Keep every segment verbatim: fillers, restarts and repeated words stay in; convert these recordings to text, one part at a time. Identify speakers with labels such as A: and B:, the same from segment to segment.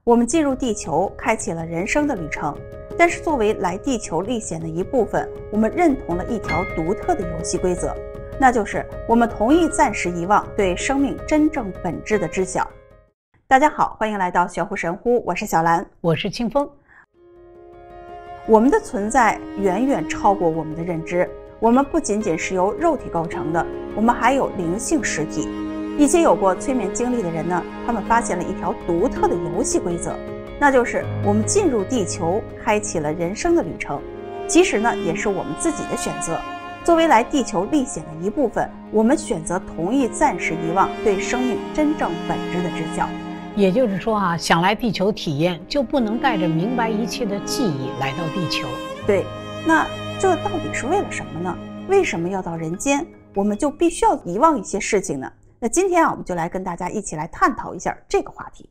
A: 我们进入地球，开启了人生的旅程。但是作为来地球历险的一部分，我们认同了一条独特的游戏规则，那就是我们同意暂时遗忘对生命真正本质的知晓。大家好，欢迎来到玄乎神乎，我是小兰，
B: 我是清风。
A: 我们的存在远远超过我们的认知，我们不仅仅是由肉体构成的，我们还有灵性实体。一些有过催眠经历的人呢，他们发现了一条独特的游戏规则，那就是我们进入地球，开启了人生的旅程，其实呢也是我们自己的选择。作为来地球历险的一部分，我们选择同意暂时遗忘对生命真正本质的知晓。
B: 也就是说啊，想来地球体验，就不能带着明白一切的记忆来到地球。
A: 对，那这到底是为了什么呢？为什么要到人间，我们就必须要遗忘一些事情呢？那今天啊，我们就来跟大家一起来探讨一下这个话题。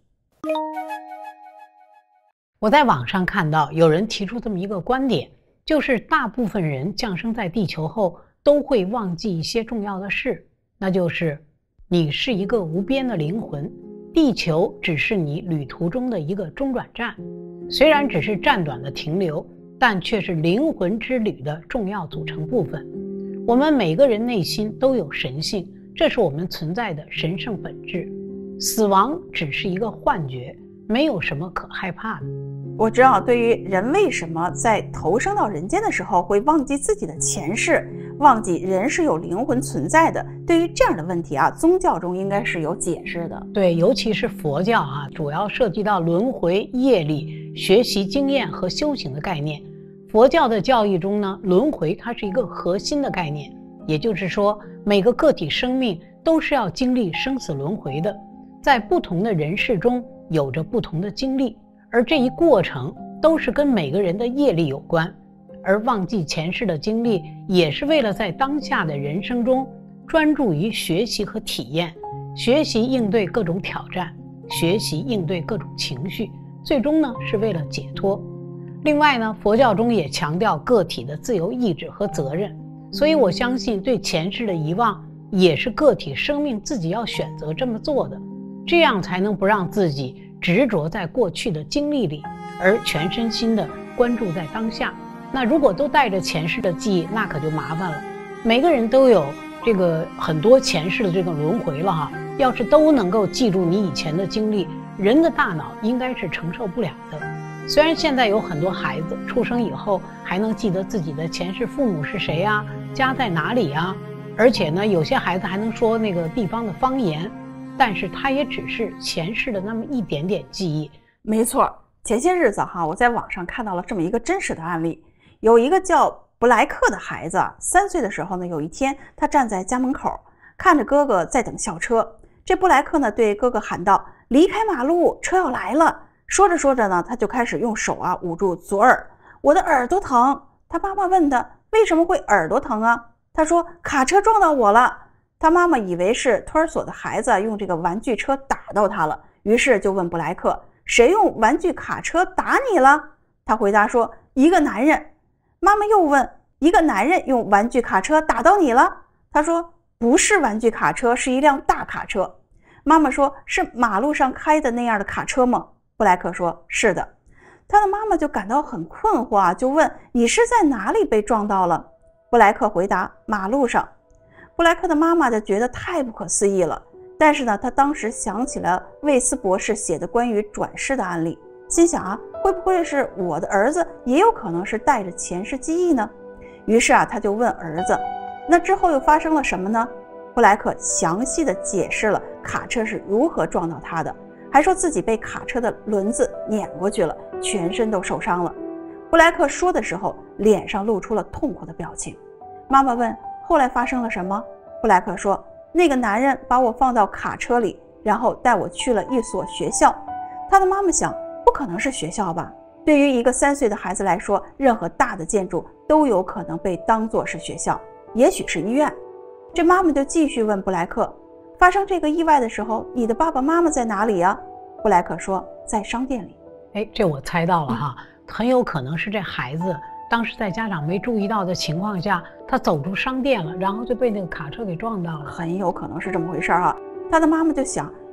B: 我在网上看到有人提出这么一个观点，就是大部分人降生在地球后都会忘记一些重要的事，那就是你是一个无边的灵魂，地球只是你旅途中的一个中转站，虽然只是暂短的停留，但却是灵魂之旅的重要组成部分。我们每个人内心都有神性，这是我们存在的神圣本质。死亡只是一个幻觉，没有什么可害怕的。
A: 我知道，对于人为什么在投生到人间的时候会忘记自己的前世，忘记人是有灵魂存在的，对于这样的问题啊，宗教中应该是有解释的。
B: 对，尤其是佛教啊，主要涉及到轮回、业力、学习经验和修行的概念。佛教的教义中呢，轮回它是一个核心的概念，也就是说，每个个体生命都是要经历生死轮回的，在不同的人世中有着不同的经历，而这一过程都是跟每个人的业力有关。而忘记前世的经历，也是为了在当下的人生中专注于学习和体验，学习应对各种挑战，学习应对各种情绪，最终呢是为了解脱。另外呢，佛教中也强调个体的自由意志和责任，所以我相信对前世的遗忘也是个体生命自己要选择这么做的，这样才能不让自己执着在过去的经历里，而全身心的关注在当下。那如果都带着前世的记忆，那可就麻烦了。每个人都有这个很多前世的这个轮回了哈，要是都能够记住你以前的经历，人的大脑应该是承受不了的。虽然现在有很多孩子出生以后还能记得自己的前世父母是谁啊，家在哪里啊，而且呢，有些孩子还能说那个地方的方言，但是他也只是前世的那么一点点记忆。
A: 没错，前些日子哈，我在网上看到了这么一个真实的案例，有一个叫布莱克的孩子，三岁的时候呢，有一天他站在家门口，看着哥哥在等校车。这布莱克呢对哥哥喊道：“离开马路，车要来了。”说着说着呢，他就开始用手啊捂住左耳，我的耳朵疼。他妈妈问他为什么会耳朵疼啊？他说卡车撞到我了。他妈妈以为是托儿所的孩子用这个玩具车打到他了，于是就问布莱克，谁用玩具卡车打你了？他回答说，一个男人。妈妈又问，一个男人用玩具卡车打到你了？他说不是玩具卡车，是一辆大卡车。妈妈说，是马路上开的那样的卡车吗？布莱克说，是的。他的妈妈就感到很困惑，就问，你是在哪里被撞到了？布莱克回答，马路上。布莱克的妈妈就觉得太不可思议了，但是呢，他当时想起了魏斯博士写的关于转世的案例，心想啊，会不会是我的儿子也有可能是带着前世记忆呢？于是啊，他就问儿子，那之后又发生了什么呢？布莱克详细的解释了卡车是如何撞到他的，还说自己被卡车的轮子碾过去了，全身都受伤了。布莱克说的时候，脸上露出了痛苦的表情。妈妈问，后来发生了什么？布莱克说，那个男人把我放到卡车里，然后带我去了一所学校。他的妈妈想，不可能是学校吧？对于一个三岁的孩子来说，任何大的建筑都有可能被当作是学校，也许是医院。这妈妈就继续问布莱克，发生这个意外的时候，你的爸爸妈妈在哪里啊？布莱克说，在商店里。
B: 哎，这我猜到了哈，很有可能是这孩子当时在家长没注意到的情况下，他走出商店了，然后就被那个卡车给撞到了。
A: 很有可能是这么回事啊。他的妈妈就想，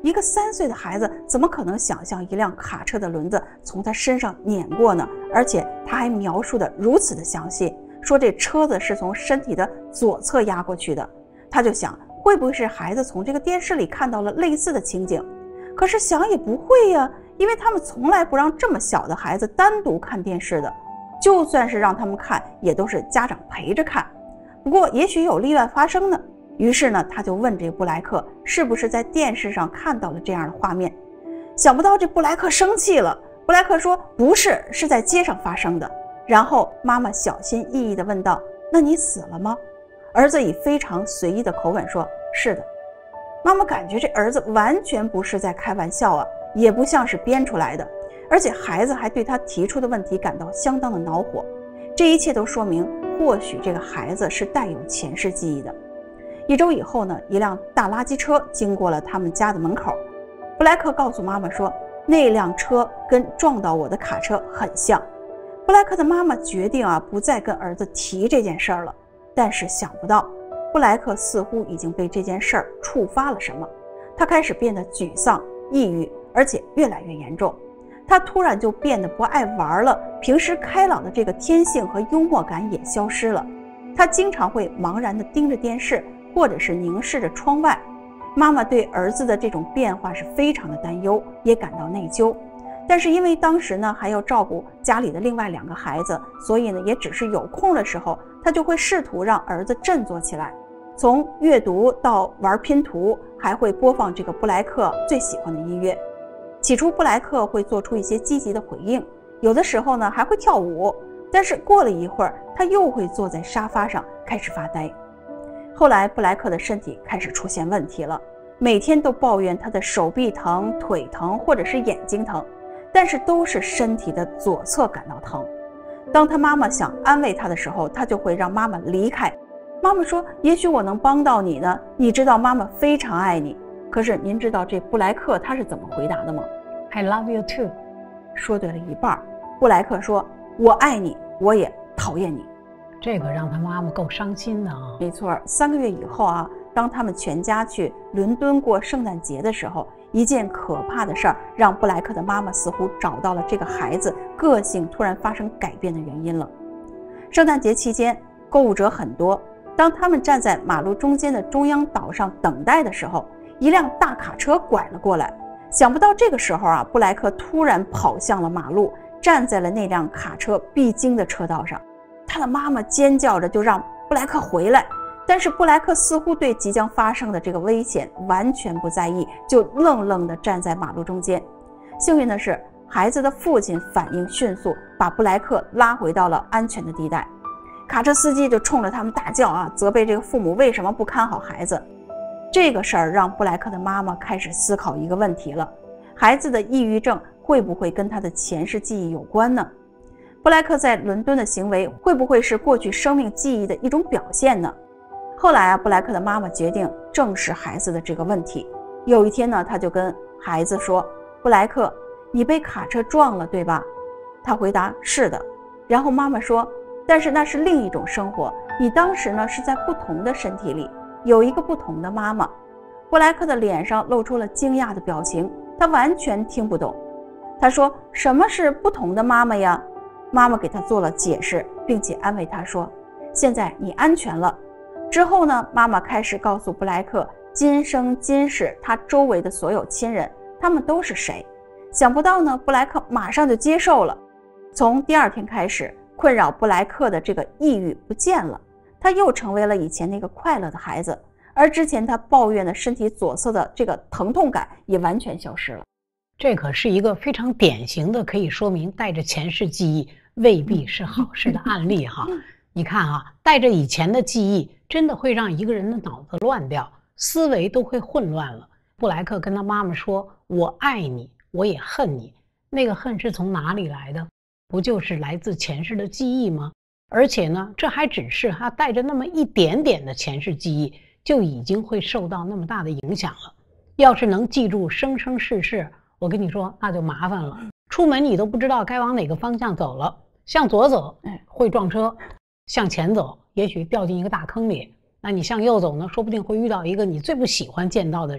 A: 一个三岁的孩子怎么可能想象一辆卡车的轮子从他身上碾过呢？而且他还描述的如此的详细，说这车子是从身体的左侧压过去的。他就想，会不会是孩子从这个电视里看到了类似的情景？可是想也不会呀，因为他们从来不让这么小的孩子单独看电视的，就算是让他们看，也都是家长陪着看。不过也许有例外发生呢。于是呢，他就问这个布莱克是不是在电视上看到了这样的画面。想不到这布莱克生气了，布莱克说不是，是在街上发生的。然后妈妈小心翼翼地问道，那你死了吗？儿子以非常随意的口吻说，是的。妈妈感觉这儿子完全不是在开玩笑啊，也不像是编出来的，而且孩子还对他提出的问题感到相当的恼火。这一切都说明，或许这个孩子是带有前世记忆的。一周以后呢，一辆大垃圾车经过了他们家的门口。布莱克告诉妈妈说，那辆车跟撞到我的卡车很像。布莱克的妈妈决定啊，不再跟儿子提这件事儿了。但是想不到，布莱克似乎已经被这件事儿触发了什么，他开始变得沮丧、抑郁，而且越来越严重。他突然就变得不爱玩了，平时开朗的这个天性和幽默感也消失了。他经常会茫然地盯着电视，或者是凝视着窗外。妈妈对儿子的这种变化是非常的担忧，也感到内疚。但是因为当时呢还要照顾家里的另外两个孩子，所以呢也只是有空的时候，他就会试图让儿子振作起来。从阅读到玩拼图，还会播放这个布莱克最喜欢的音乐。起初布莱克会做出一些积极的回应，有的时候呢还会跳舞，但是过了一会儿，他又会坐在沙发上开始发呆。后来布莱克的身体开始出现问题了，每天都抱怨他的手臂疼、腿疼或者是眼睛疼，但是都是身体的左侧感到疼。当他妈妈想安慰他的时候，他就会让妈妈离开。妈妈说，也许我能帮到你呢，你知道妈妈非常爱你。可是您知道这布莱克他是怎么回答的吗？
B: I love you too。
A: 说对了一半。布莱克说，我爱你，我也讨厌你。
B: 这个让他妈妈够伤心的啊。
A: 没错，三个月以后啊，当他们全家去伦敦过圣诞节的时候，一件可怕的事儿让布莱克的妈妈似乎找到了这个孩子个性突然发生改变的原因了。圣诞节期间，购物者很多。当他们站在马路中间的中央岛上等待的时候，一辆大卡车拐了过来。想不到这个时候啊，布莱克突然跑向了马路，站在了那辆卡车必经的车道上。他的妈妈尖叫着就让布莱克回来，但是布莱克似乎对即将发生的这个危险完全不在意，就愣愣地站在马路中间。幸运的是，孩子的父亲反应迅速，把布莱克拉回到了安全的地带。卡车司机就冲着他们大叫啊，责备这个父母为什么不看好孩子。这个事儿让布莱克的妈妈开始思考一个问题了：孩子的抑郁症会不会跟他的前世记忆有关呢？布莱克在伦敦的行为会不会是过去生命记忆的一种表现呢？后来啊，布莱克的妈妈决定正视孩子的这个问题。有一天呢，他就跟孩子说：“布莱克，你被卡车撞了，对吧？”他回答：“是的。”然后妈妈说：“但是那是另一种生活，你当时呢是在不同的身体里，有一个不同的妈妈。”布莱克的脸上露出了惊讶的表情，他完全听不懂。他说：“什么是不同的妈妈呀？”妈妈给他做了解释，并且安慰他说：“现在你安全了。”之后呢，妈妈开始告诉布莱克今生今世他周围的所有亲人，他们都是谁。想不到呢，布莱克马上就接受了。从第二天开始，困扰布莱克的这个抑郁不见了，他又成为了以前那个快乐的孩子，而之前他抱怨的身体左侧的这个疼痛感也完全消失了。
B: 这可是一个非常典型的可以说明带着前世记忆未必是好事的案例哈。你看啊，带着以前的记忆真的会让一个人的脑子乱掉，思维都会混乱了。布莱克跟他妈妈说：“我爱你，我也恨你。”那个恨是从哪里来的？不就是来自前世的记忆吗？而且呢，这还只是他带着那么一点点的前世记忆，就已经会受到那么大的影响了。要是能记住生生世世，我跟你说那就麻烦了，出门你都不知道该往哪个方向走了。向左走会撞车，向前走也许掉进一个大坑里，那你向右走呢，说不定会遇到一个你最不喜欢见到的人，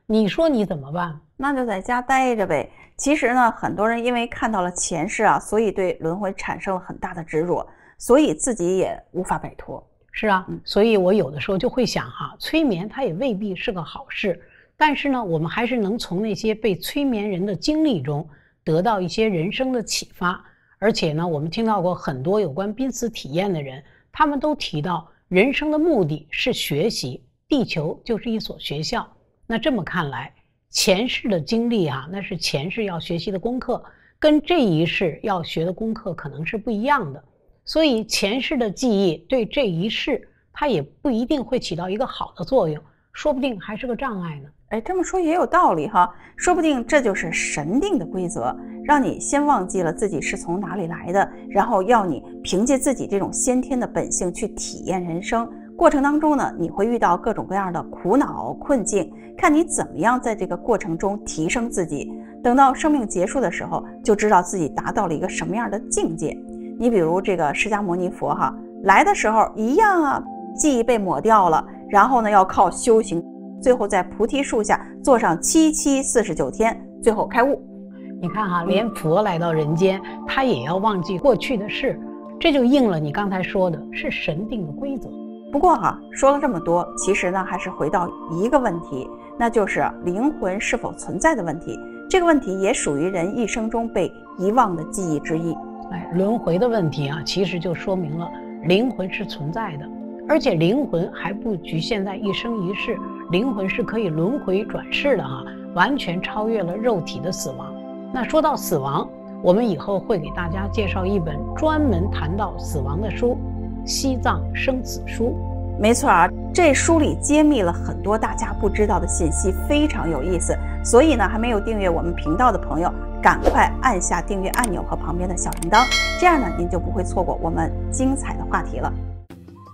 B: 你说你怎么办？
A: 那就在家待着呗。其实呢，很多人因为看到了前世啊，所以对轮回产生了很大的执着，所以自己也无法摆脱。
B: 是啊，
A: 嗯、
B: 所以我有的时候就会想哈、啊，催眠它也未必是个好事，但是呢，我们还是能从那些被催眠人的经历中得到一些人生的启发。而且呢，我们听到过很多有关濒死体验的人，他们都提到人生的目的是学习，地球就是一所学校。那这么看来，前世的经历啊，那是前世要学习的功课，跟这一世要学的功课可能是不一样的。所以前世的记忆对这一世，它也不一定会起到一个好的作用，说不定还是个障碍呢。
A: 哎，这么说也有道理哈，说不定这就是神定的规则，让你先忘记了自己是从哪里来的，然后要你凭借自己这种先天的本性去体验人生。过程当中呢，你会遇到各种各样的苦恼困境，看你怎么样在这个过程中提升自己。等到生命结束的时候，就知道自己达到了一个什么样的境界。你比如这个释迦牟尼佛哈，来的时候一样啊，记忆被抹掉了，然后呢要靠修行，最后在菩提树下坐上七七四十九天，最后开悟。
B: 你看哈，连佛来到人间，他也要忘记过去的事，这就应了你刚才说的，是神定的规则。
A: 不过哈，说了这么多，其实呢还是回到一个问题，那就是灵魂是否存在的问题。这个问题也属于人一生中被遗忘的记忆之一。
B: 哎，轮回的问题啊，其实就说明了灵魂是存在的，而且灵魂还不局限在一生一世，灵魂是可以轮回转世的哈、啊，完全超越了肉体的死亡。那说到死亡，我们以后会给大家介绍一本专门谈到死亡的书，《西藏生死书》。
A: 没错啊，这书里揭秘了很多大家不知道的信息，非常有意思。所以呢，还没有订阅我们频道的朋友，赶快按下订阅按钮和旁边的小铃铛，这样呢，您就不会错过我们精彩的话题了。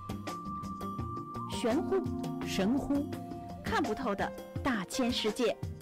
C: 玄乎、神乎，看不透的大千世界。